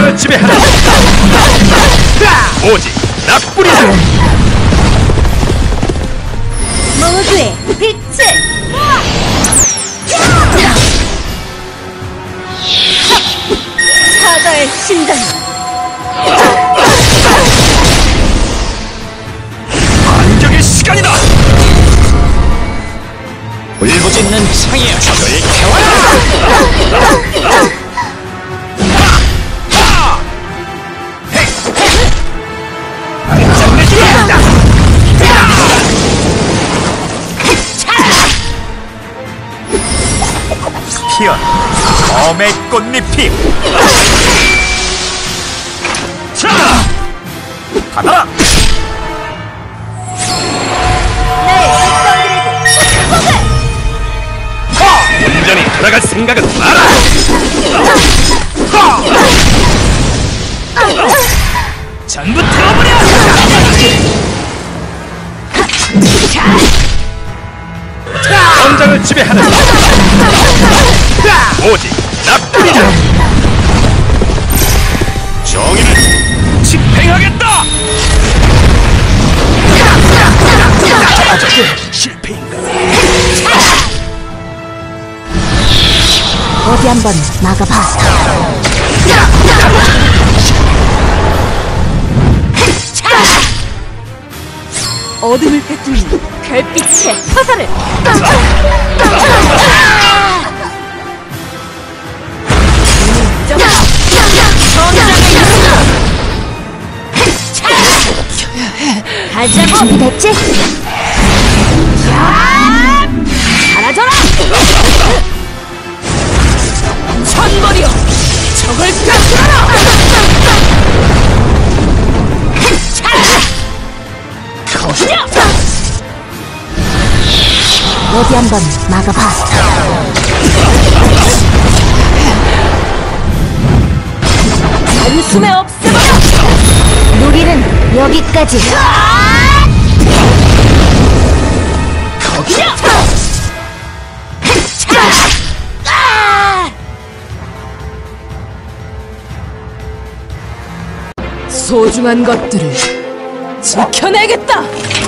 천장을 지배하는 오직 나뿐이다. 모두의 빛을 사자의 심장. 반격의 시간이다. 울부짖는 창이여, 적을 태워라. 피어 검의 꽃잎이 자 받아라. 온전히 돌아갈 생각은 마라. 전부 태워버려. 전장을 지배하는 오직 나뿐이다. 정의는 집행하겠다. 실패인가? 어디 한번 막아봐. 어둠을 꿰뚫는 별빛의 화살을. 가자고. 준비됐지? 사라져라. 천벌이여, 적을 깎으라. 어디 한번 막아봐. 단숨에 없애버려. 놀이는 여기까지. 거기야. 소중한 것들을 지켜내겠다.